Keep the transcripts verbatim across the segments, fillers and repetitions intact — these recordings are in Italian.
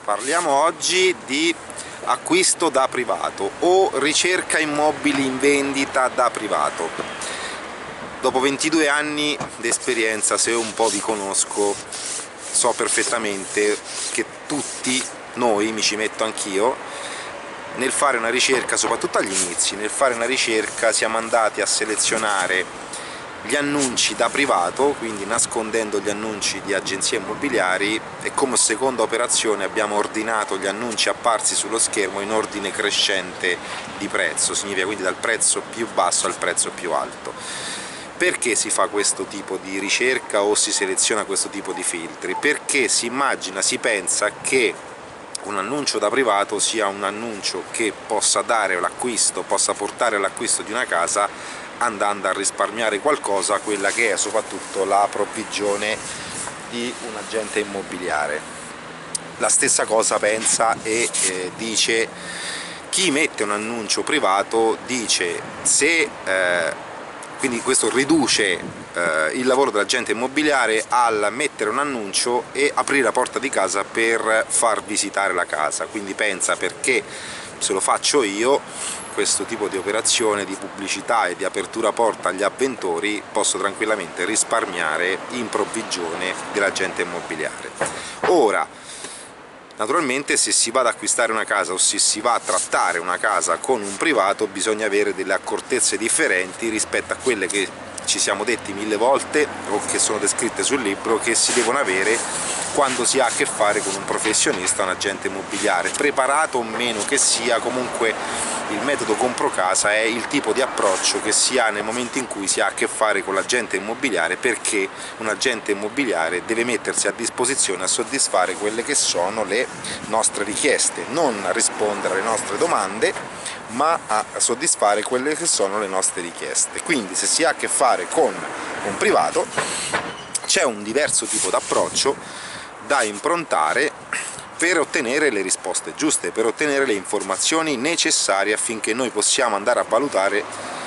Parliamo oggi di acquisto da privato o ricerca immobili in vendita da privato. Dopo ventidue anni di esperienza, se un po' vi conosco, so perfettamente che tutti noi, mi ci metto anch'io, nel fare una ricerca, soprattutto agli inizi, nel fare una ricerca siamo andati a selezionare gli annunci da privato, quindi nascondendo gli annunci di agenzie immobiliari, e come seconda operazione abbiamo ordinato gli annunci apparsi sullo schermo in ordine crescente di prezzo, significa quindi dal prezzo più basso al prezzo più alto. Perché si fa questo tipo di ricerca o si seleziona questo tipo di filtri? Perché si immagina, si pensa che un annuncio da privato sia un annuncio che possa dare l'acquisto, possa portare all'acquisto di una casa, andando a risparmiare qualcosa a quella che è soprattutto la provvigione di un agente immobiliare. La stessa cosa pensa e eh, dice chi mette un annuncio privato, dice se eh, quindi questo riduce eh, il lavoro dell'agente immobiliare al mettere un annuncio e aprire la porta di casa per far visitare la casa, quindi pensa perché se lo faccio io questo tipo di operazione di pubblicità e di apertura porta agli avventori posso tranquillamente risparmiare in provvigione dell'agente immobiliare. Ora, naturalmente se si va ad acquistare una casa o se si va a trattare una casa con un privato bisogna avere delle accortezze differenti rispetto a quelle che ci siamo detti mille volte o che sono descritte sul libro che si devono avere quando si ha a che fare con un professionista, un agente immobiliare, preparato o meno che sia. Comunque il metodo compro casa è il tipo di approccio che si ha nel momento in cui si ha a che fare con l'agente immobiliare, perché un agente immobiliare deve mettersi a disposizione a soddisfare quelle che sono le nostre richieste, non a rispondere alle nostre domande, ma a soddisfare quelle che sono le nostre richieste. Quindi se si ha a che fare con un privato c'è un diverso tipo di approccio da improntare per ottenere le risposte giuste, per ottenere le informazioni necessarie affinché noi possiamo andare a valutare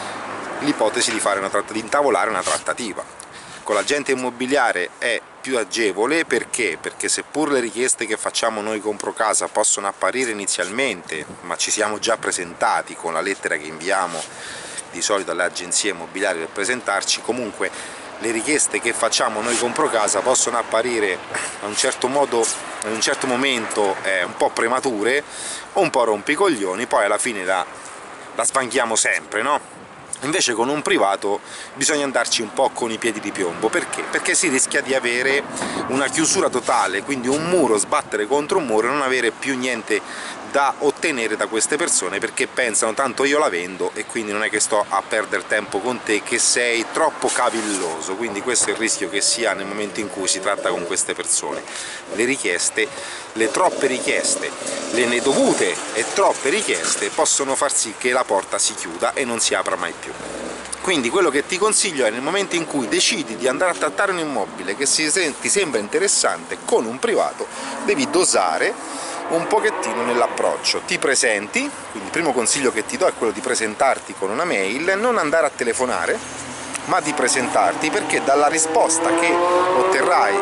l'ipotesi di fare una trattativa, di intavolare una trattativa. Con l'agente immobiliare è più agevole perché? Perché seppur le richieste che facciamo noi compro casa possono apparire inizialmente, ma ci siamo già presentati con la lettera che inviamo di solito alle agenzie immobiliari per presentarci, comunque le richieste che facciamo noi compro casa possono apparire a un certo modo, in un certo momento eh, un po' premature o un po' rompicoglioni, poi alla fine la, la sbanchiamo sempre, no? Invece con un privato bisogna andarci un po' con i piedi di piombo. Perché? Perché si rischia di avere una chiusura totale, quindi un muro, sbattere contro un muro e non avere più niente da ottenere da queste persone, perché pensano tanto io la vendo e quindi non è che sto a perdere tempo con te che sei troppo cavilloso. Quindi questo è il rischio che si ha nel momento in cui si tratta con queste persone. Le richieste, le troppe richieste, le nedovute e troppe richieste possono far sì che la porta si chiuda e non si apra mai più. Quindi quello che ti consiglio è, nel momento in cui decidi di andare a trattare un immobile che ti sembra interessante con un privato, devi dosare un pochettino nell'approccio. Ti presenti, quindi il primo consiglio che ti do è quello di presentarti con una mail, non andare a telefonare, ma di presentarti, perché dalla risposta che otterrai,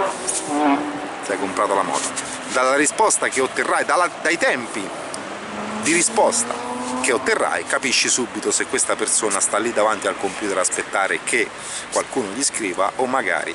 se hai comprato la moto, dalla risposta che otterrai, dalla, dai tempi di risposta che otterrai, capisci subito se questa persona sta lì davanti al computer a aspettare che qualcuno gli scriva o magari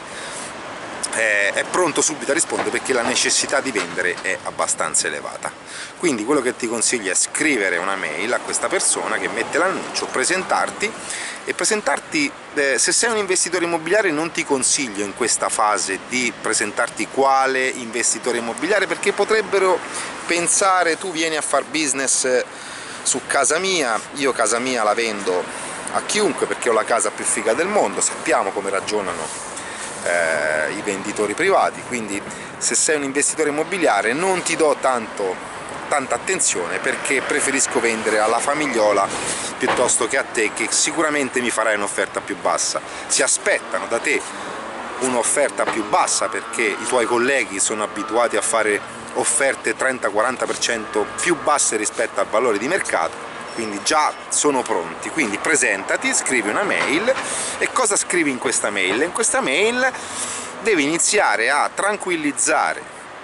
è pronto subito a rispondere perché la necessità di vendere è abbastanza elevata. Quindi quello che ti consiglio è scrivere una mail a questa persona che mette l'annuncio, presentarti e presentarti, eh, se sei un investitore immobiliare non ti consiglio in questa fase di presentarti quale investitore immobiliare, perché potrebbero pensare tu vieni a far business su casa mia, io casa mia la vendo a chiunque perché ho la casa più figa del mondo, sappiamo come ragionano Eh, i venditori privati, quindi se sei un investitore immobiliare non ti do tanto, tanta attenzione, perché preferisco vendere alla famigliola piuttosto che a te, che sicuramente mi farai un'offerta più bassa. Si aspettano da te un'offerta più bassa perché i tuoi colleghi sono abituati a fare offerte trenta quaranta per cento più basse rispetto al valore di mercato, quindi già sono pronti. Quindi presentati, scrivi una mail. E cosa scrivi in questa mail? In questa mail devi iniziare a tranquillizzare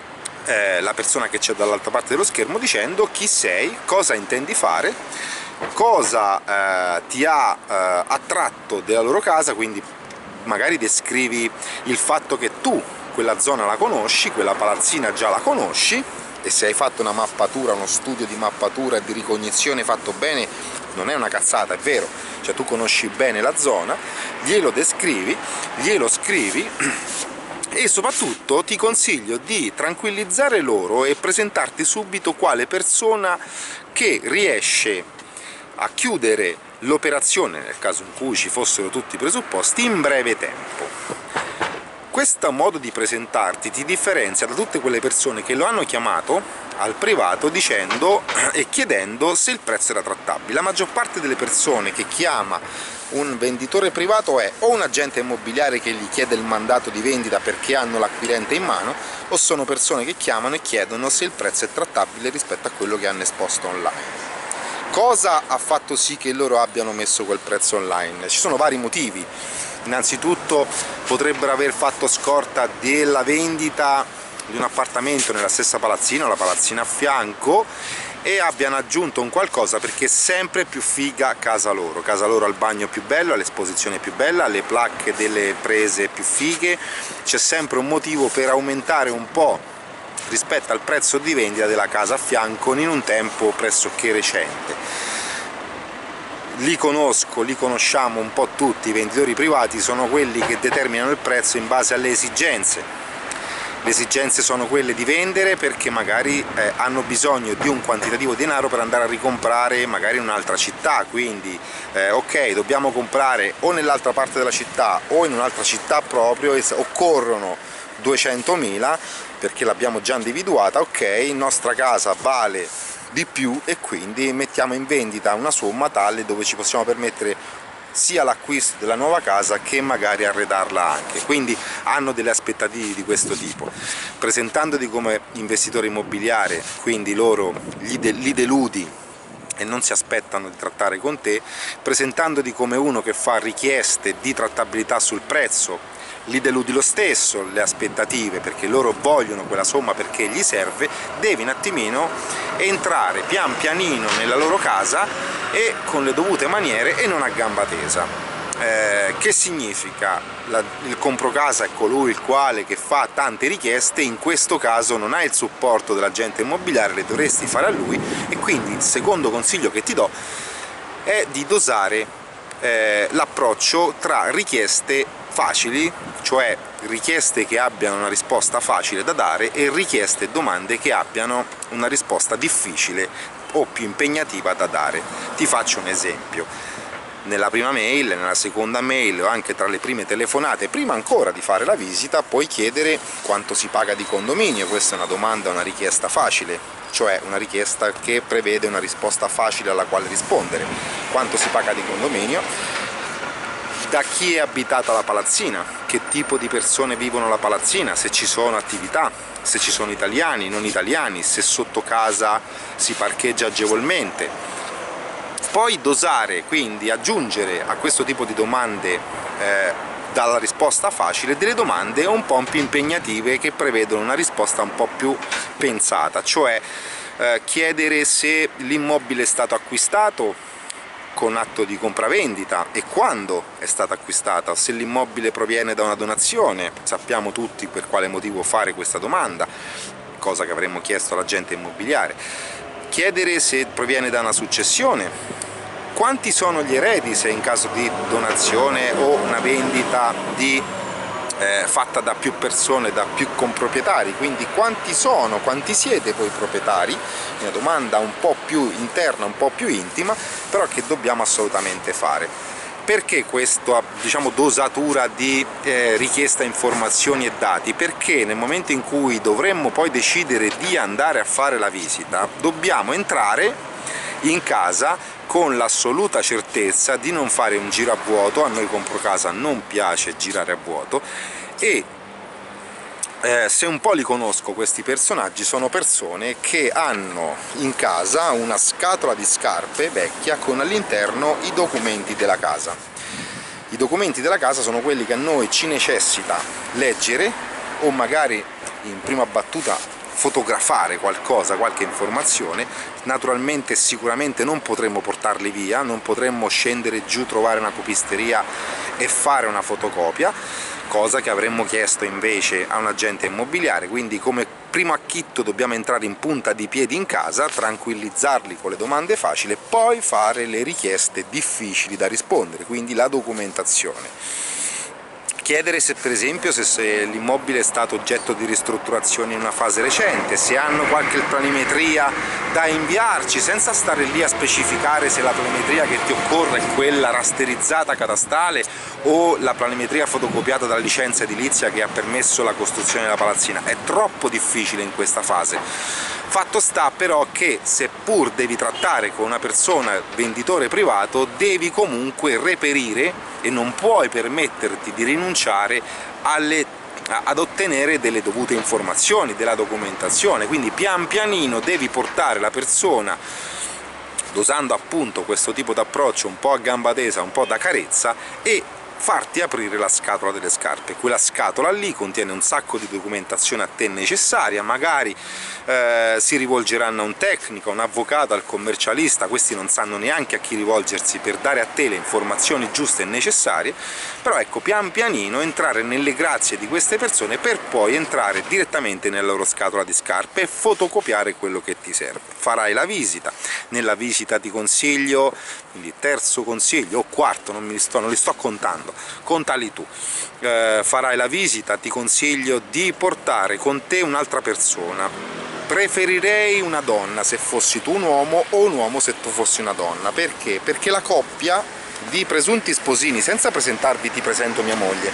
eh, la persona che c'è dall'altra parte dello schermo dicendo chi sei, cosa intendi fare, cosa eh, ti ha eh, attratto della loro casa, quindi magari descrivi il fatto che tu quella zona la conosci, quella palazzina già la conosci, e se hai fatto una mappatura, uno studio di mappatura e di ricognizione fatto bene, non è una cazzata, è vero, cioè tu conosci bene la zona, glielo descrivi, glielo scrivi, e soprattutto ti consiglio di tranquillizzare loro e presentarti subito quale persona che riesce a chiudere l'operazione, nel caso in cui ci fossero tutti i presupposti, in breve tempo. Questo modo di presentarti ti differenzia da tutte quelle persone che lo hanno chiamato al privato dicendo e chiedendo se il prezzo era trattabile. La maggior parte delle persone che chiama un venditore privato è o un agente immobiliare che gli chiede il mandato di vendita perché hanno l'acquirente in mano, o sono persone che chiamano e chiedono se il prezzo è trattabile rispetto a quello che hanno esposto online. Cosa ha fatto sì che loro abbiano messo quel prezzo online? Ci sono vari motivi. Innanzitutto potrebbero aver fatto scorta della vendita di un appartamento nella stessa palazzina o la palazzina a fianco e abbiano aggiunto un qualcosa perché è sempre più figa casa loro. Casa loro ha il bagno più bello, ha l'esposizione più bella, le placche delle prese più fighe, c'è sempre un motivo per aumentare un po' rispetto al prezzo di vendita della casa a fianco in un tempo pressoché recente. Li conosco, li conosciamo un po' tutti, i venditori privati sono quelli che determinano il prezzo in base alle esigenze. Le esigenze sono quelle di vendere perché magari eh, hanno bisogno di un quantitativo di denaro per andare a ricomprare magari in un'altra città, quindi eh, ok, dobbiamo comprare o nell'altra parte della città o in un'altra città proprio, e occorrono duecentomila perché l'abbiamo già individuata, ok, nostra casa vale di più e quindi mettiamo in vendita una somma tale dove ci possiamo permettere sia l'acquisto della nuova casa che magari arredarla anche, quindi hanno delle aspettative di questo tipo. Presentandoti come investitore immobiliare, quindi loro li, de li deludi e non si aspettano di trattare con te, presentandoti come uno che fa richieste di trattabilità sul prezzo, li deludi lo stesso le aspettative perché loro vogliono quella somma perché gli serve, devi un attimino entrare pian pianino nella loro casa e con le dovute maniere e non a gamba tesa. Eh, che significa? La, il comprocasa è colui il quale che fa tante richieste, in questo caso non hai il supporto dell'agente immobiliare, le dovresti fare a lui, e quindi il secondo consiglio che ti do è di dosare eh, l'approccio tra richieste facili, cioè richieste che abbiano una risposta facile da dare, e richieste e domande che abbiano una risposta difficile o più impegnativa da dare. Ti faccio un esempio. Nella prima mail, nella seconda mail o anche tra le prime telefonate, prima ancora di fare la visita, puoi chiedere quanto si paga di condominio. Questa è una domanda, una richiesta facile, cioè una richiesta che prevede una risposta facile alla quale rispondere. Quanto si paga di condominio? Da chi è abitata la palazzina? Che tipo di persone vivono la palazzina? Se ci sono attività, se ci sono italiani, non italiani, se sotto casa si parcheggia agevolmente. Poi dosare, quindi aggiungere a questo tipo di domande eh, dalla risposta facile delle domande un po' più impegnative che prevedono una risposta un po' più pensata, cioè eh, chiedere se l'immobile è stato acquistato con atto di compravendita e quando è stata acquistata, se l'immobile proviene da una donazione. Sappiamo tutti per quale motivo fare questa domanda, cosa che avremmo chiesto all'agente immobiliare. Chiedere se proviene da una successione, quanti sono gli eredi se in caso di donazione o una vendita di, eh, fatta da più persone, da più comproprietari, quindi quanti sono, quanti siete poi proprietari. Una domanda un po' più interna, un po' più intima, però che dobbiamo assolutamente fare. Perché questa, diciamo, dosatura di eh, richiesta informazioni e dati? Perché nel momento in cui dovremmo poi decidere di andare a fare la visita, dobbiamo entrare in casa con l'assoluta certezza di non fare un giro a vuoto. A noi comprocasa non piace girare a vuoto, e Eh, se un po' li conosco questi personaggi, sono persone che hanno in casa una scatola di scarpe vecchia con all'interno i documenti della casa. I documenti della casa sono quelli che a noi ci necessita leggere o magari in prima battuta fotografare qualcosa, qualche informazione. Naturalmente sicuramente non potremmo portarli via, non potremmo scendere giù, trovare una copisteria e fare una fotocopia, cosa che avremmo chiesto invece a un agente immobiliare. Quindi come primo acchitto dobbiamo entrare in punta di piedi in casa, tranquillizzarli con le domande facili e poi fare le richieste difficili da rispondere, quindi la documentazione. Chiedere se per esempio se, se l'immobile è stato oggetto di ristrutturazione in una fase recente, se hanno qualche planimetria da inviarci, senza stare lì a specificare se la planimetria che ti occorre è quella rasterizzata catastale o la planimetria fotocopiata dalla licenza edilizia che ha permesso la costruzione della palazzina. È troppo difficile in questa fase. Fatto sta però che seppur devi trattare con una persona venditore privato, devi comunque reperire e non puoi permetterti di rinunciare alle, ad ottenere delle dovute informazioni, della documentazione, quindi pian pianino devi portare la persona, dosando appunto questo tipo di approccio un po' a gamba tesa, un po' da carezza, e farti aprire la scatola delle scarpe. Quella scatola lì contiene un sacco di documentazione a te necessaria, magari eh, si rivolgeranno a un tecnico, a un avvocato, al commercialista, questi non sanno neanche a chi rivolgersi per dare a te le informazioni giuste e necessarie, però ecco, pian pianino entrare nelle grazie di queste persone per poi entrare direttamente nella loro scatola di scarpe e fotocopiare quello che ti serve. Farai la visita, nella visita ti consiglio, quindi terzo consiglio o quarto, non, mi li sto, non li sto contando, contali tu, eh, farai la visita, ti consiglio di portare con te un'altra persona, preferirei una donna se fossi tu un uomo o un uomo se tu fossi una donna. Perché? Perché la coppia di presunti sposini, senza presentarvi ti presento mia moglie,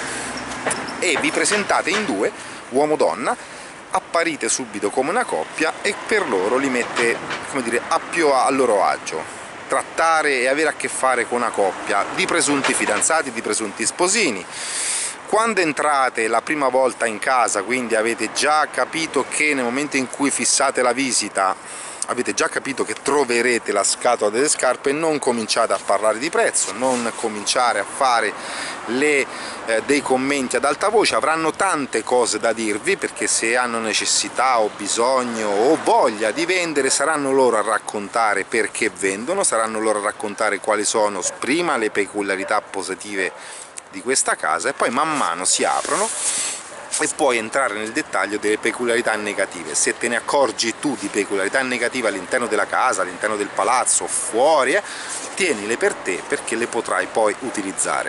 e vi presentate in due, uomo-donna, apparite subito come una coppia e per loro li mette, come dire, a più a loro agio. Trattare e avere a che fare con una coppia di presunti fidanzati, di presunti sposini. Quando entrate la prima volta in casa, quindi avete già capito che nel momento in cui fissate la visita avete già capito che troverete la scatola delle scarpe, non cominciate a parlare di prezzo, non cominciare a fare le, eh, dei commenti ad alta voce. Avranno tante cose da dirvi, perché se hanno necessità o bisogno o voglia di vendere saranno loro a raccontare perché vendono, saranno loro a raccontare quali sono prima le peculiarità positive di questa casa e poi man mano si aprono e puoi entrare nel dettaglio delle peculiarità negative. Se te ne accorgi tu di peculiarità negative all'interno della casa, all'interno del palazzo, fuori, eh, tienile per te, perché le potrai poi utilizzare.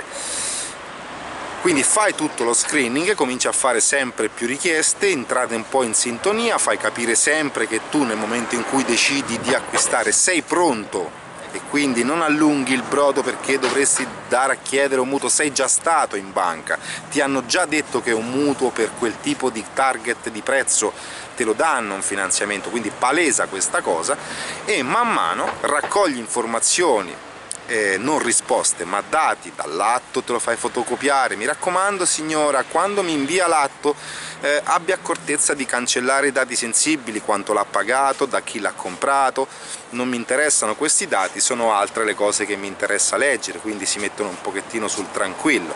Quindi fai tutto lo screening, cominci a fare sempre più richieste, entrate un po' in sintonia, fai capire sempre che tu nel momento in cui decidi di acquistare sei pronto e quindi non allunghi il brodo perché dovresti dare a chiedere un mutuo, sei già stato in banca, ti hanno già detto che un mutuo per quel tipo di target di prezzo te lo danno un finanziamento, quindi palesa questa cosa, e man mano raccogli informazioni, eh, non risposte ma dati dall'atto, te lo fai fotocopiare. Mi raccomando signora, quando mi invia l'atto eh, abbia accortezza di cancellare i dati sensibili, quanto l'ha pagato, da chi l'ha comprato, non mi interessano questi dati, sono altre le cose che mi interessa leggere, quindi si mettono un pochettino sul tranquillo.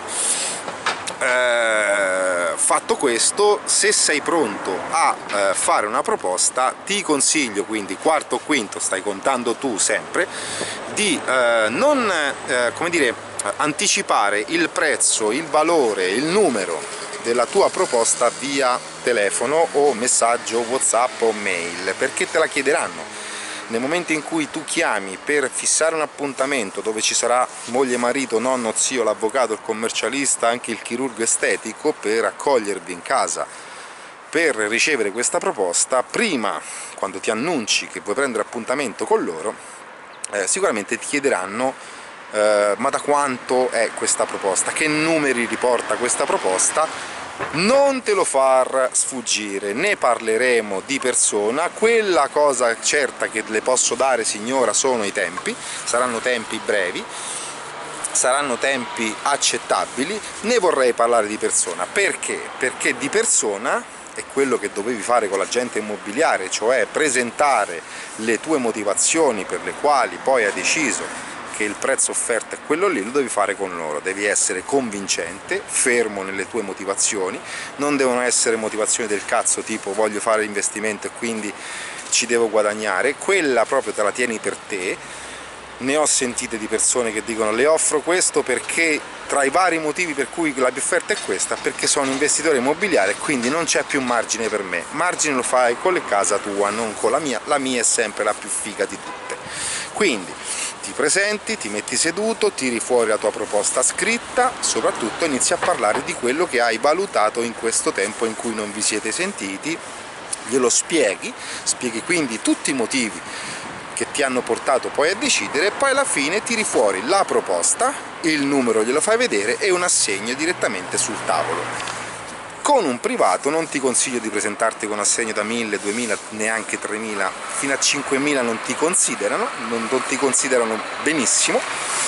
Eh, fatto questo, se sei pronto a eh, fare una proposta, ti consiglio, quindi quarto o quinto, stai contando tu sempre, di eh, non eh, come dire, anticipare il prezzo, il valore, il numero della tua proposta via telefono o messaggio WhatsApp o mail, perché te la chiederanno. Nel momento in cui tu chiami per fissare un appuntamento dove ci sarà moglie, marito, nonno, zio, l'avvocato, il commercialista, anche il chirurgo estetico, per accogliervi in casa per ricevere questa proposta, prima, quando ti annunci che vuoi prendere appuntamento con loro, eh, sicuramente ti chiederanno eh, ma da quanto è questa proposta, che numeri riporta questa proposta. Non te lo far sfuggire, ne parleremo di persona. Quella cosa certa che le posso dare signora sono i tempi, saranno tempi brevi, saranno tempi accettabili, ne vorrei parlare di persona. Perché? Perché di persona è quello che dovevi fare con l'agente immobiliare, cioè presentare le tue motivazioni per le quali poi hai deciso che il prezzo offerto è quello lì, lo devi fare con loro, devi essere convincente, fermo nelle tue motivazioni, non devono essere motivazioni del cazzo tipo voglio fare l'investimento e quindi ci devo guadagnare, quella proprio te la tieni per te. Ne ho sentite di persone che dicono le offro questo perché tra i vari motivi per cui la mia offerta è questa, perché sono investitore immobiliare e quindi non c'è più margine per me, margine lo fai con le casa tua, non con la mia, la mia è sempre la più figa di tutte. Quindi ti presenti, ti metti seduto, tiri fuori la tua proposta scritta, soprattutto inizi a parlare di quello che hai valutato in questo tempo in cui non vi siete sentiti, glielo spieghi, spieghi quindi tutti i motivi che ti hanno portato poi a decidere e poi alla fine tiri fuori la proposta, il numero glielo fai vedere e un assegno direttamente sul tavolo. Con un privato non ti consiglio di presentarti con assegno da mille, duemila, neanche tremila, fino a cinquemila non ti considerano, non, non ti considerano benissimo,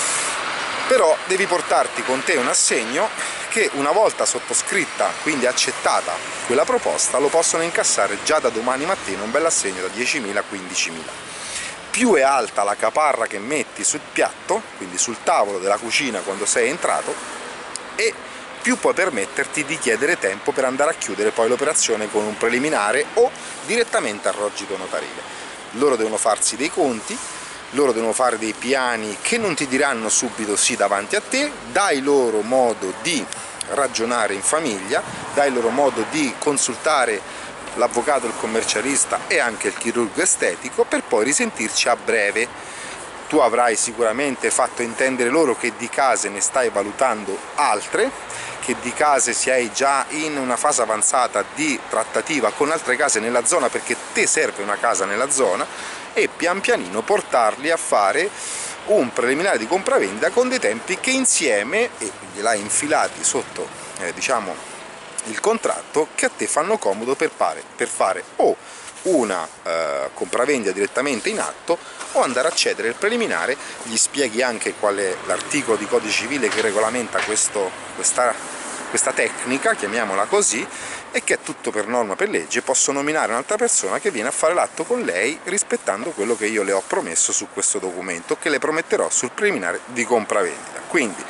però devi portarti con te un assegno che una volta sottoscritta, quindi accettata quella proposta, lo possono incassare già da domani mattina un bel assegno da diecimila a quindicimila. Più è alta la caparra che metti sul piatto, quindi sul tavolo della cucina quando sei entrato, e più puoi permetterti di chiedere tempo per andare a chiudere poi l'operazione con un preliminare o direttamente al rogito notarile. Loro devono farsi dei conti, loro devono fare dei piani che non ti diranno subito sì davanti a te, dai loro modo di ragionare in famiglia, dai loro modo di consultare l'avvocato, il commercialista e anche il chirurgo estetico per poi risentirci a breve. Tu avrai sicuramente fatto intendere loro che di case ne stai valutando altre, che di case sei già in una fase avanzata di trattativa con altre case nella zona perché te serve una casa nella zona, e pian pianino portarli a fare un preliminare di compravendita con dei tempi che insieme, e gliel'hai infilati sotto eh, diciamo il contratto, che a te fanno comodo per fare, per fare o una eh, compravendita direttamente in atto o andare a cedere il preliminare. Gli spieghi anche qual è l'articolo di codice civile che regolamenta questo, questa, questa tecnica, chiamiamola così, e che è tutto per norma, per legge. Posso nominare un'altra persona che viene a fare l'atto con lei rispettando quello che io le ho promesso su questo documento, che le prometterò sul preliminare di compravendita. Quindi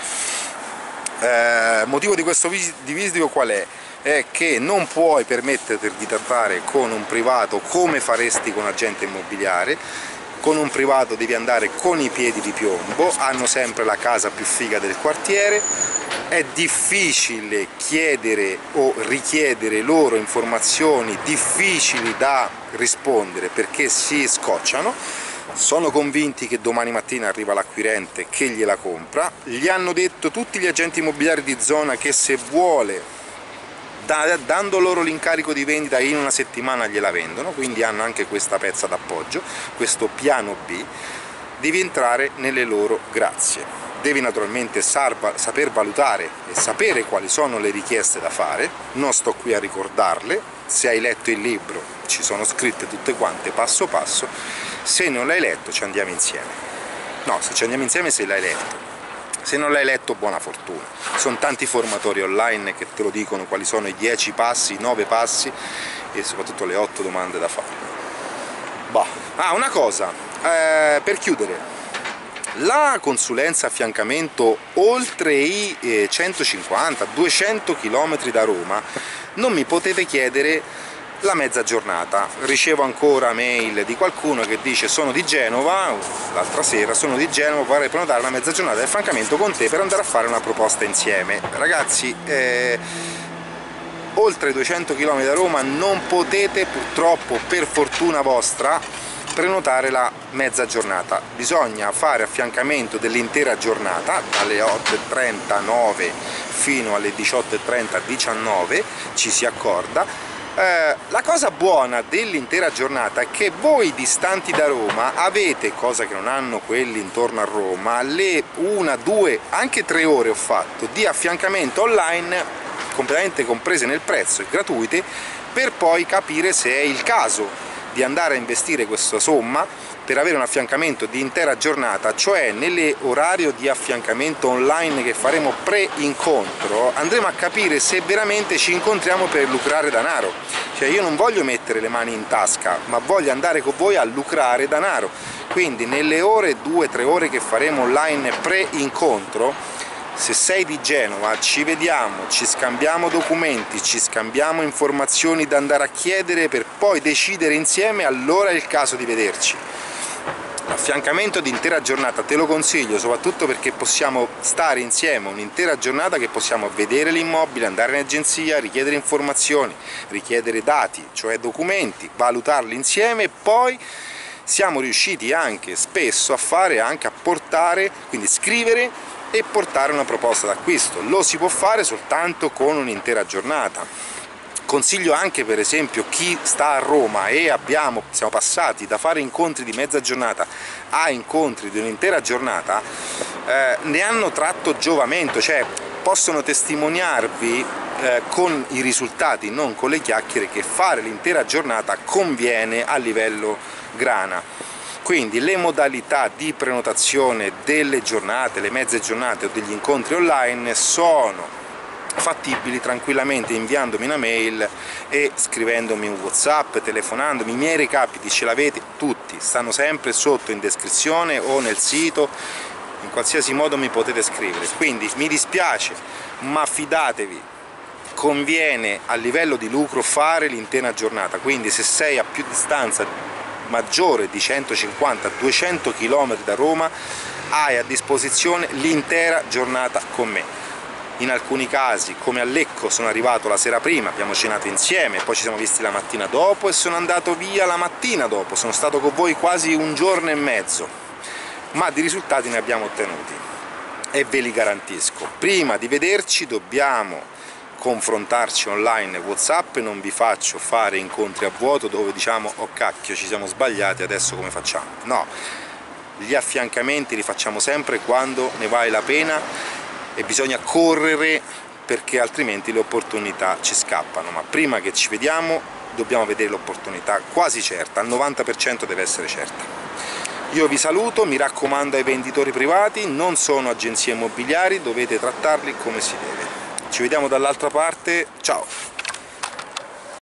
eh, motivo di questo video qual è? È che non puoi permetterti di trattare con un privato come faresti con un agente immobiliare. Con un privato devi andare con i piedi di piombo, hanno sempre la casa più figa del quartiere, è difficile chiedere o richiedere loro informazioni difficili da rispondere perché si scocciano. Sono convinti che domani mattina arriva l'acquirente che gliela compra. Gli hanno detto tutti gli agenti immobiliari di zona che se vuole, dando loro l'incarico di vendita, in una settimana gliela vendono, quindi hanno anche questa pezza d'appoggio, questo piano B. Devi entrare nelle loro grazie, devi naturalmente saper valutare e sapere quali sono le richieste da fare, non sto qui a ricordarle, se hai letto il libro ci sono scritte tutte quante passo passo, se non l'hai letto ci andiamo insieme, no, se ci andiamo insieme se l'hai letto. Se non l'hai letto, buona fortuna. Sono tanti formatori online che te lo dicono quali sono i dieci passi, i nove passi e soprattutto le otto domande da fare. Bah. Ah, una cosa, eh, per chiudere, la consulenza affiancamento oltre i eh, centocinquanta duecento chilometri da Roma non mi potete chiedere la mezza giornata. Ricevo ancora mail di qualcuno che dice sono di Genova, l'altra sera sono di Genova, vorrei prenotare una mezza giornata di affrancamento con te per andare a fare una proposta insieme. Ragazzi, eh, oltre i duecento chilometri da Roma non potete purtroppo, per fortuna vostra, prenotare la mezza giornata, bisogna fare affiancamento dell'intera giornata dalle otto e trenta nove fino alle diciotto e trenta diciannove, ci si accorda. Eh, la cosa buona dell'intera giornata è che voi distanti da Roma avete, cosa che non hanno quelli intorno a Roma, le una, due, anche tre ore ho fatto di affiancamento online completamente comprese nel prezzo e gratuite, per poi capire se è il caso di andare a investire questa somma per avere un affiancamento di intera giornata, cioè nell'orario di affiancamento online che faremo pre-incontro andremo a capire se veramente ci incontriamo per lucrare denaro. Cioè io non voglio mettere le mani in tasca, ma voglio andare con voi a lucrare denaro. Quindi nelle ore, due tre ore che faremo online pre-incontro, se sei di Genova ci vediamo, ci scambiamo documenti, ci scambiamo informazioni da andare a chiedere per poi decidere insieme, allora è il caso di vederci. L'affiancamento di intera giornata te lo consiglio soprattutto perché possiamo stare insieme un'intera giornata, che possiamo vedere l'immobile, andare in agenzia, richiedere informazioni, richiedere dati, cioè documenti, valutarli insieme e poi siamo riusciti anche spesso a fare, anche a portare, quindi scrivere e portare una proposta d'acquisto. Lo si può fare soltanto con un'intera giornata. Consiglio anche per esempio chi sta a Roma e abbiamo, siamo passati da fare incontri di mezza giornata a incontri di un'intera giornata, eh, ne hanno tratto giovamento, cioè possono testimoniarvi eh, con i risultati, non con le chiacchiere, che fare l'intera giornata conviene a livello grana. Quindi le modalità di prenotazione delle giornate, le mezze giornate o degli incontri online sono fattibili tranquillamente inviandomi una mail e scrivendomi un WhatsApp, telefonandomi. I miei recapiti ce l'avete tutti, stanno sempre sotto in descrizione o nel sito, in qualsiasi modo mi potete scrivere. Quindi mi dispiace, ma fidatevi, conviene a livello di lucro fare l'intera giornata. Quindi se sei a più distanza maggiore di centocinquanta duecento chilometri da Roma hai a disposizione l'intera giornata con me. In alcuni casi, come a Lecco, sono arrivato la sera prima, abbiamo cenato insieme, poi ci siamo visti la mattina dopo e sono andato via la mattina dopo, sono stato con voi quasi un giorno e mezzo, ma di risultati ne abbiamo ottenuti e ve li garantisco. Prima di vederci dobbiamo confrontarci online WhatsApp, non vi faccio fare incontri a vuoto dove diciamo oh cacchio ci siamo sbagliati, adesso come facciamo? No, gli affiancamenti li facciamo sempre quando ne vale la pena e bisogna correre, perché altrimenti le opportunità ci scappano. Ma prima che ci vediamo dobbiamo vedere l'opportunità quasi certa, al novanta per cento deve essere certa. Io vi saluto, mi raccomando ai venditori privati, non sono agenzie immobiliari, dovete trattarli come si deve. Ci vediamo dall'altra parte, ciao!